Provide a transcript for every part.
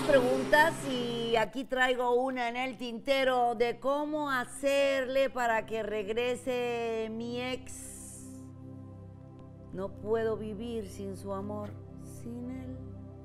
preguntas y aquí traigo una en el tintero de cómo hacerle para que regrese mi ex. No puedo vivir sin su amor, sin él.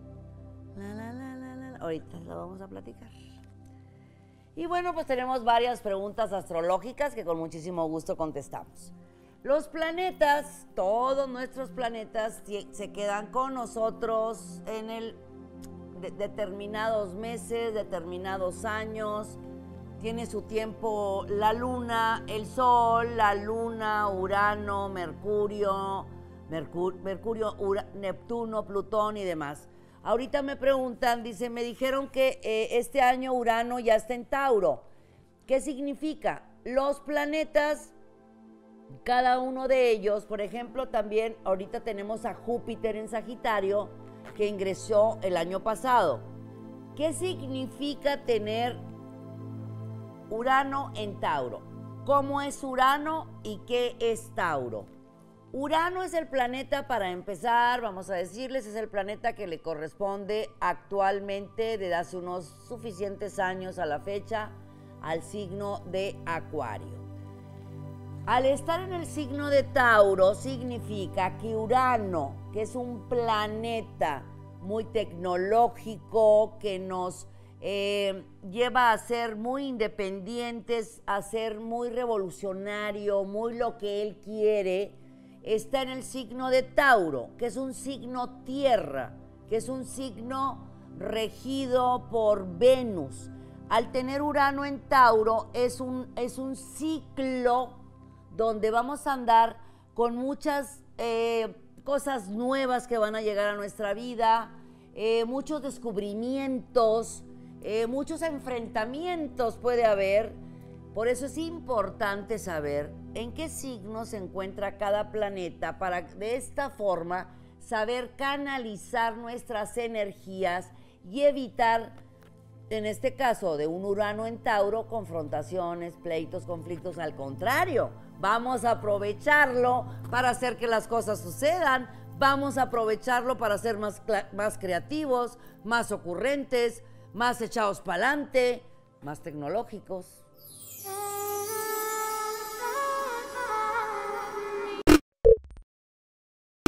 Ahorita lo vamos a platicar. Y bueno, pues tenemos varias preguntas astrológicas que con muchísimo gusto contestamos. Los planetas, todos nuestros planetas se quedan con nosotros en determinados meses, determinados años. Tiene su tiempo la luna, el sol, la luna, Urano, Mercurio, Neptuno, Plutón y demás. Ahorita me preguntan, dice, me dijeron que este año Urano ya está en Tauro. ¿Qué significa? Los planetas, cada uno de ellos, por ejemplo, también ahorita tenemos a Júpiter en Sagitario, que ingresó el año pasado. ¿Qué significa tener Urano en Tauro? ¿Cómo es Urano y qué es Tauro? Urano es el planeta, para empezar, vamos a decirles, es el planeta que le corresponde actualmente, desde hace unos suficientes años a la fecha, al signo de Acuario. Al estar en el signo de Tauro, significa que Urano, que es un planeta muy tecnológico, que nos lleva a ser muy independientes, a ser muy revolucionario, muy lo que él quiere, está en el signo de Tauro, que es un signo tierra, que es un signo regido por Venus. Al tener Urano en Tauro, es un ciclo donde vamos a andar con muchas cosas nuevas que van a llegar a nuestra vida, muchos descubrimientos, muchos enfrentamientos puede haber. Por eso es importante saber en qué signo se encuentra cada planeta para de esta forma saber canalizar nuestras energías y evitar, en este caso de un Urano en Tauro, confrontaciones, pleitos, conflictos. Al contrario, vamos a aprovecharlo para hacer que las cosas sucedan, vamos a aprovecharlo para ser más creativos, más ocurrentes, más echados para adelante, más tecnológicos.